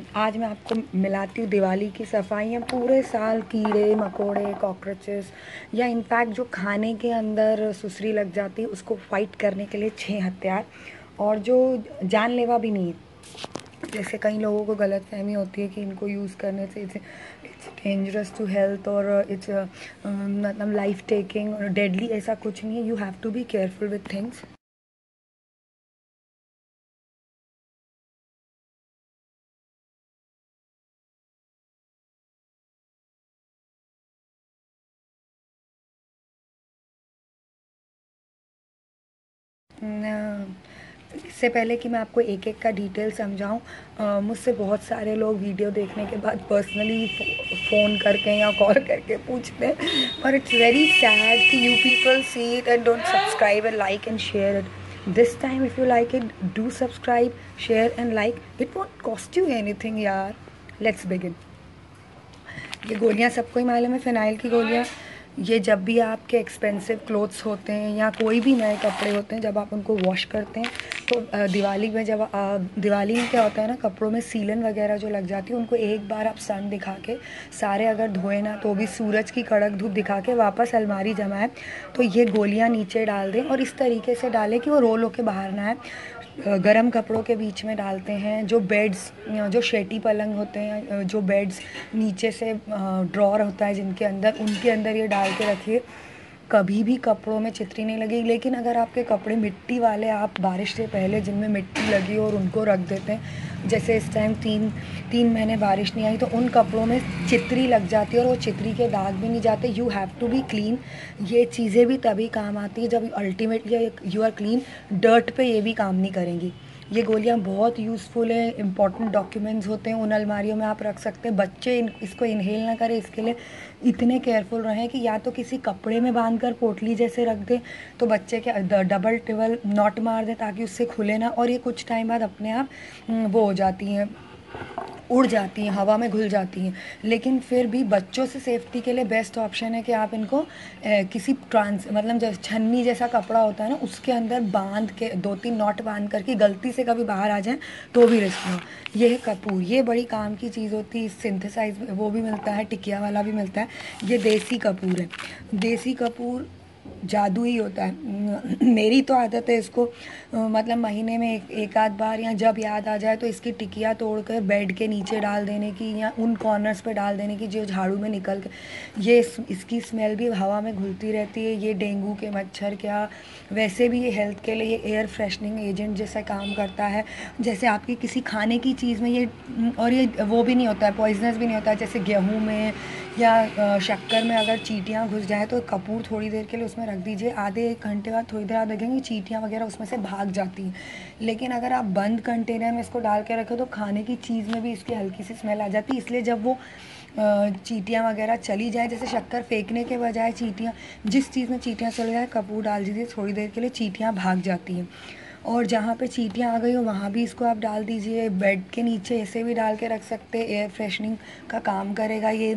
आज मैं आपको मिलाती हूँ दिवाली की सफाइयाँ। पूरे साल कीड़े मकोड़े कॉकरोचेस या इनफैक्ट जो खाने के अंदर सुसरी लग जाती है उसको फाइट करने के लिए 6 हथियार, और जो जानलेवा भी नहीं है। जैसे कई लोगों को गलतफहमी होती है कि इनको यूज़ करने से इट्स डेंजरस टू हेल्थ और इट्स मतलब लाइफ टेकिंग और डेडली, ऐसा कुछ नहीं है। You have to be careful with things. इससे पहले कि मैं आपको एक एक का डिटेल समझाऊं, मुझसे बहुत सारे लोग वीडियो देखने के बाद पर्सनली फ़ोन करके या कॉल करके पूछते हैं, और इट्स वेरी सैड कि you people see it and don't subscribe and like and share it. This time if you like it, do subscribe share and like, it won't cost you anything यार। Let's begin. ये गोलियां सबको ही मालूम है, phenyl की गोलियां। ये जब भी आपके एक्सपेंसिव क्लोथ्स होते हैं या कोई भी नए कपड़े होते हैं, जब आप उनको वॉश करते हैं तो दिवाली में जब दिवाली में क्या होता है ना, कपड़ों में सीलन वगैरह जो लग जाती है उनको एक बार आप सन दिखा के सारे अगर धोए ना तो भी सूरज की कड़क धूप दिखा के वापस अलमारी जमाएं, तो ये गोलियां नीचे डाल दें और इस तरीके से डालें कि वो रोल होके बाहर ना आए। गरम कपड़ों के बीच में डालते हैं। जो बेड्स, जो शेटी पलंग होते हैं, जो बेड्स नीचे से ड्रॉर होता है जिनके अंदर, उनके अंदर ये डाल के रखिए। कभी भी कपड़ों में चितरी नहीं लगेगी। लेकिन अगर आपके कपड़े मिट्टी वाले, आप बारिश से पहले जिनमें मिट्टी लगी और उनको रख देते हैं, जैसे इस टाइम तीन महीने बारिश नहीं आई, तो उन कपड़ों में चितरी लग जाती है और वो चितरी के दाग भी नहीं जाते। You have to be clean. ये चीज़ें भी तभी काम आती है जब ultimately you are clean. Dirt पे ये भी काम नहीं करेंगी। ये गोलियां बहुत यूज़फुल है। इंपॉर्टेंट डॉक्यूमेंट्स होते हैं उन अलमारियों में आप रख सकते हैं। बच्चे इसको इनहेल ना करें, इसके लिए इतने केयरफुल रहें कि या तो किसी कपड़े में बांध कर पोटली जैसे रख दें, तो बच्चे के डबल टिबल नॉट मार दें ताकि उससे खुले ना, और ये कुछ टाइम बाद अपने आप वो हो जाती हैं, उड़ जाती हैं, हवा में घुल जाती हैं। लेकिन फिर भी बच्चों से सेफ्टी के लिए बेस्ट ऑप्शन है कि आप इनको किसी मतलब जो छन्नी जैसा कपड़ा होता है ना, उसके अंदर बांध के 2-3 नॉट बांध करके गलती से कभी बाहर आ जाए तो भी रिस्क हो। ये है कपूर। ये बड़ी काम की चीज़ होती है। सिंथेसाइज वो भी मिलता है, टिकिया वाला भी मिलता है। ये देसी कपूर है। देसी कपूर जादू ही होता है। मेरी तो आदत है इसको मतलब महीने में एक आध बार या जब याद आ जाए तो इसकी टिकिया तोड़कर बेड के नीचे डाल देने की, या उन कॉर्नर्स पे डाल देने की जो झाड़ू में निकल के, ये इसकी स्मेल भी हवा में घुलती रहती है। ये डेंगू के मच्छर, क्या वैसे भी ये हेल्थ के लिए ये एयर फ्रेशनिंग एजेंट जैसा काम करता है। जैसे आपकी किसी खाने की चीज़ में ये, और ये वो भी नहीं होता है, पॉइजनस भी नहीं होता है। जैसे गेहूँ में या शक्कर में अगर चींटियाँ घुस जाए तो कपूर थोड़ी देर के लिए उसमें रख दीजिए। आधे एक घंटे बाद थोड़ी देर बाद देखेंगे चींटियाँ वगैरह उसमें से भाग जाती हैं। लेकिन अगर आप बंद कंटेनर में इसको डाल के रखें तो खाने की चीज़ में भी इसकी हल्की सी स्मेल आ जाती है। इसलिए जब वो चींटियाँ वगैरह चली जाए, जैसे शक्कर फेंकने के बजाय चींटियाँ, जिस चीज़ में चींटियाँ चली जाए कपूर डाल दीजिए, थोड़ी देर के लिए चींटियाँ भाग जाती हैं। और जहाँ पे चींटियाँ आ गई हो वहाँ भी इसको आप डाल दीजिए। बेड के नीचे ऐसे भी डाल के रख सकते हैं, एयर फ्रेशनिंग का काम करेगा ये।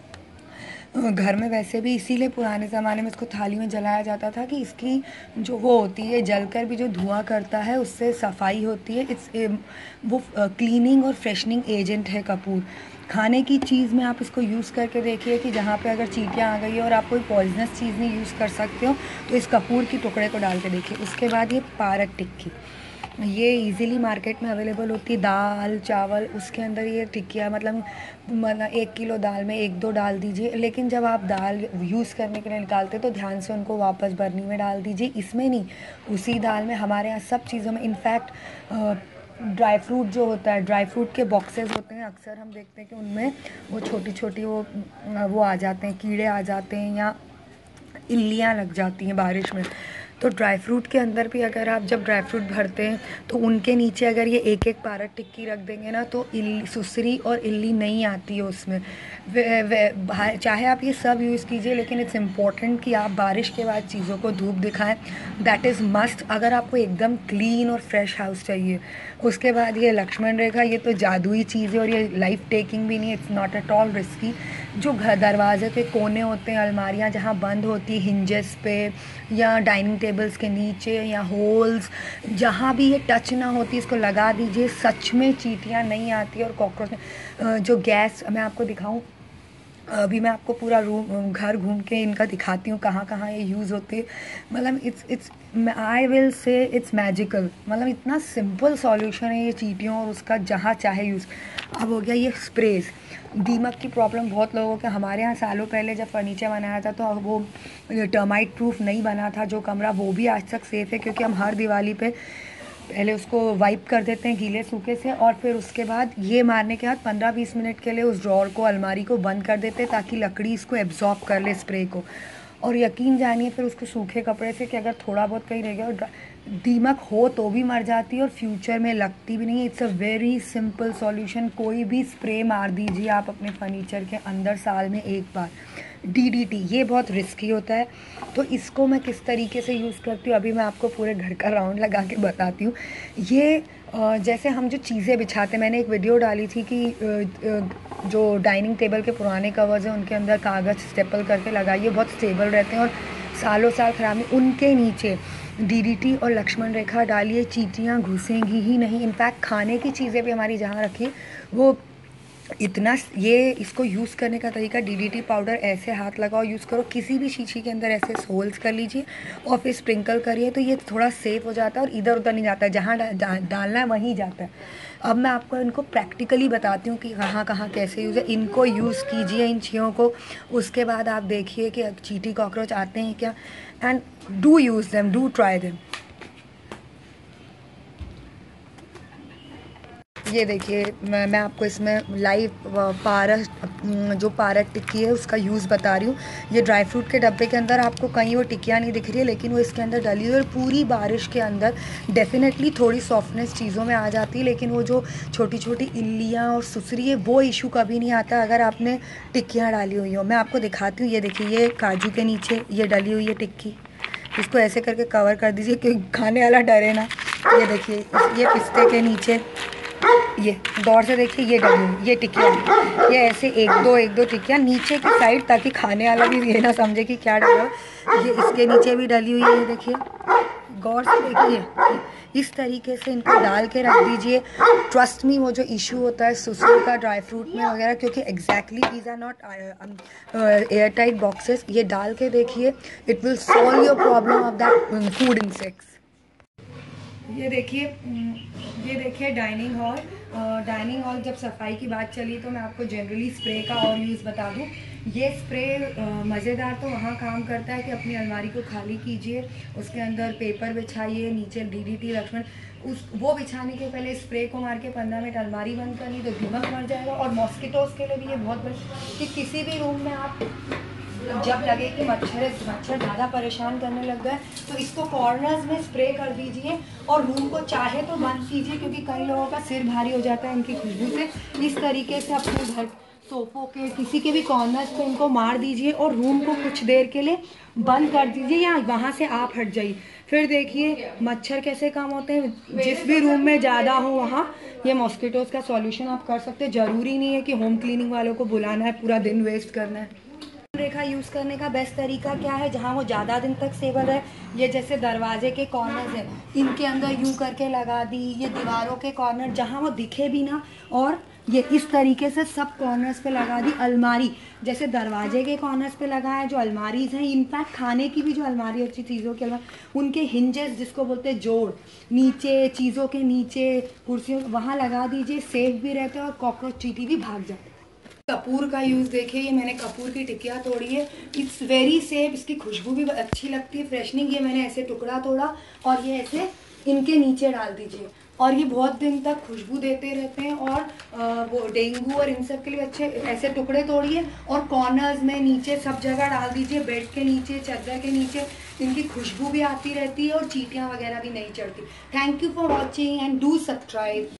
घर में वैसे भी इसीलिए पुराने ज़माने में इसको थाली में जलाया जाता था कि इसकी जो वो होती है, जलकर भी जो धुआं करता है उससे सफाई होती है। वो क्लीनिंग और फ्रेशनिंग एजेंट है कपूर। खाने की चीज़ में आप इसको यूज़ करके देखिए कि जहाँ पे अगर चींटियाँ आ गई है और आप कोई पॉइजनस चीज़ नहीं यूज़ कर सकते हो तो इस कपूर की टुकड़े को डाल के देखिए। उसके बाद ये पारक टिक्की, ये इजीली मार्केट में अवेलेबल होती है। दाल चावल उसके अंदर ये टिक्किया, मतलब 1 किलो दाल में 1-2 डाल दीजिए। लेकिन जब आप दाल यूज़ करने के लिए निकालते तो ध्यान से उनको वापस बर्नी में डाल दीजिए। इसमें नहीं, उसी दाल में। हमारे यहाँ सब चीज़ों में इनफैक्ट ड्राई फ्रूट जो होता है, ड्राई फ्रूट के बॉक्सेस होते हैं, अक्सर हम देखते हैं कि उनमें वो छोटी छोटी वो आ जाते हैं, कीड़े आ जाते हैं या इल्लियाँ लग जाती हैं बारिश में। तो ड्राई फ्रूट के अंदर भी अगर आप जब ड्राई फ्रूट भरते हैं तो उनके नीचे अगर ये एक एक पारक टिक्की रख देंगे ना, तो सुसरी और इल्ली नहीं आती है उसमें। चाहे आप ये सब यूज़ कीजिए, लेकिन इट्स इम्पॉर्टेंट कि आप बारिश के बाद चीज़ों को धूप दिखाएं। That is must. अगर आपको एकदम क्लीन और फ्रेश हाउस चाहिए। उसके बाद ये लक्ष्मण रेखा, ये तो जादुई चीज़ है और ये लाइफ टेकिंग भी नहीं है। It's not at all risky. जो दरवाजे पे कोने होते हैं, अलमारियाँ जहाँ बंद होती है हिंजेस पे या डाइनिंग टेबल टेबल्स के नीचे या होल्स, जहाँ भी ये टच ना होती इसको लगा दीजिए। सच में चींटियाँ नहीं आती और कॉकरोच जो गैस, मैं आपको दिखाऊं, अभी मैं आपको पूरा रूम घर घूम के इनका दिखाती हूँ कहाँ कहाँ ये यूज़ होती है। मतलब it's I will say it's magical. मतलब इतना सिंपल सॉल्यूशन है ये चींटियों और उसका जहाँ चाहे यूज़। अब हो गया ये स्प्रेज। दीमक की प्रॉब्लम बहुत लोगों के, हमारे यहाँ सालों पहले जब फर्नीचर बनाया था तो वो टर्माइट प्रूफ नहीं बना था जो कमरा, वो भी आज तक सेफ़ है क्योंकि हम हर दिवाली पे पहले उसको वाइप कर देते हैं गीले सूखे से और फिर उसके बाद ये मारने के बाद 15-20 मिनट के लिए उस ड्रॉर को, अलमारी को बंद कर देते हैं ताकि लकड़ी इसको एब्जॉर्ब कर ले स्प्रे को। और यकीन जानिए फिर उसको सूखे कपड़े से कि अगर थोड़ा बहुत कहीं रह गया और दीमक हो तो भी मर जाती है और फ्यूचर में लगती भी नहीं है। It's a very simple solution. कोई भी स्प्रे मार दीजिए आप अपने फर्नीचर के अंदर साल में एक बार। DDT ये बहुत रिस्की होता है, तो इसको मैं किस तरीके से यूज़ करती हूँ अभी मैं आपको पूरे घर का राउंड लगा के बताती हूँ। ये जैसे हम जो चीज़ें बिछाते, मैंने एक वीडियो डाली थी कि जो डाइनिंग टेबल के पुराने कवर्स हैं उनके अंदर कागज़ स्टेपल करके लगाइए, बहुत स्टेबल रहते हैं और सालों साल ख़राब नहीं। उनके नीचे DDT और लक्ष्मण रेखा डालिए, चींटियाँ घुसेंगी ही नहीं। इनफैक्ट खाने की चीज़ें भी हमारी जहाँ रखी वो इतना, ये इसको यूज़ करने का तरीका, DDT पाउडर ऐसे हाथ लगाओ, यूज़ करो, किसी भी शीशी के अंदर ऐसे होल्स कर लीजिए और फिर स्प्रिंकल करिए तो ये थोड़ा सेफ हो जाता है और इधर उधर नहीं जाता है, जहाँ डालना है वहीं जाता है। अब मैं आपको इनको प्रैक्टिकली बताती हूँ कि कहाँ कहाँ कैसे यूज़ है। इनको यूज़ कीजिए इन चीज़ों को, उसके बाद आप देखिए कि चींटी कॉकरोच आते हैं क्या, and do use them, do try them. ये देखिए मैं आपको इसमें लाइव पारस, जो पारक टिक्की है उसका यूज़ बता रही हूँ। ये ड्राई फ्रूट के डब्बे के अंदर आपको कहीं वो टिक्कियाँ नहीं दिख रही है लेकिन वो इसके अंदर डली हुई है और पूरी बारिश के अंदर डेफिनेटली थोड़ी सॉफ्टनेस चीज़ों में आ जाती है, लेकिन वो जो छोटी छोटी इल्लियाँ और सुसरी है वो इशू कभी नहीं आता अगर आपने टिक्कियाँ डाली हुई हो। मैं आपको दिखाती हूँ। ये देखिए ये काजू के नीचे ये डली हुई है टिक्की, इसको ऐसे करके कवर कर दीजिए क्योंकि खाने वाला डरे ना। ये देखिए ये पिस्ते के नीचे, ये गौर से देखिए ये डली, ये टिक्कियाँ, ये ऐसे एक दो टिक्कियाँ नीचे की साइड, ताकि खाने वाला भी ये ना समझे कि क्या डाला। ये इसके नीचे भी डली हुई है, ये देखिए गौर से देखिए। इस तरीके से इनको डाल के रख दीजिए। ट्रस्ट मी, वो जो इशू होता है सुसरी का ड्राई फ्रूट में वगैरह, क्योंकि exactly these are not air tight boxes, ये डाल के देखिए, it will solve your problem of that food insects. ये देखिए डाइनिंग हॉल। डाइनिंग हॉल जब सफाई की बात चली तो मैं आपको जनरली स्प्रे का और यूज़ बता दूं। ये स्प्रे मज़ेदार तो वहाँ काम करता है कि अपनी अलमारी को खाली कीजिए, उसके अंदर पेपर बिछाइए, नीचे DDT लक्ष्मण, वो बिछाने के पहले स्प्रे को मार के 15 मिनट अलमारी बंद करनी तो दीमक मर जाएगा। और मॉस्किटोज़ के लिए भी ये बहुत बड़ी, कि किसी भी रूम में आप जब लगे कि मच्छर ज़्यादा परेशान करने लग गए तो इसको कॉर्नर्स में स्प्रे कर दीजिए और रूम को चाहे तो बंद कीजिए, क्योंकि कई लोगों का सिर भारी हो जाता है इनकी खुशबू से। इस तरीके से अपने घर सोफ़ों के किसी के भी कॉर्नर्स पे इनको मार दीजिए और रूम को कुछ देर के लिए बंद कर दीजिए या वहाँ से आप हट जाइए। फिर देखिए मच्छर कैसे कम होते हैं। जिस भी रूम में ज़्यादा हो वहाँ ये मॉस्किटोज़ का सॉल्यूशन आप कर सकते हैं। ज़रूरी नहीं है कि होम क्लीनिंग वालों को बुलाना है, पूरा दिन वेस्ट करना है। रेखा यूज़ करने का बेस्ट तरीका क्या है, जहाँ वो ज़्यादा दिन तक स्टेबल है। ये जैसे दरवाजे के कॉर्नर्स हैं, इनके अंदर यूँ करके लगा दी। ये दीवारों के कॉर्नर जहाँ वो दिखे भी ना, और ये इस तरीके से सब कॉर्नर्स पे लगा दी। अलमारी जैसे दरवाजे के कॉर्नर्स पे लगा है, जो अलमारीज़ हैं, इनफैक्ट खाने की भी जो अलमारी अच्छी चीज़ों की अलमारी, उनके हिंजेस जिसको बोलते हैं जोड़, नीचे चीज़ों के नीचे कुर्सियों वहाँ लगा दीजिए। सेफ भी रहते हैं और कॉकरोच चींटी भी भाग जाते हैं। कपूर का यूज़ देखिए, ये मैंने कपूर की टिकिया तोड़ी है। इट्स वेरी सेफ, इसकी खुशबू भी अच्छी लगती है, फ्रेशनिंग। ये मैंने ऐसे टुकड़ा तोड़ा और ये ऐसे इनके नीचे डाल दीजिए और ये बहुत दिन तक खुशबू देते रहते हैं। और वो डेंगू और इन सब के लिए अच्छे। ऐसे टुकड़े तोड़िए और कॉर्नर्स में नीचे सब जगह डाल दीजिए, बेड के नीचे, चादर के नीचे। इनकी खुशबू भी आती रहती है और चींटियाँ वगैरह भी नहीं चढ़ती। Thank you for watching and do subscribe.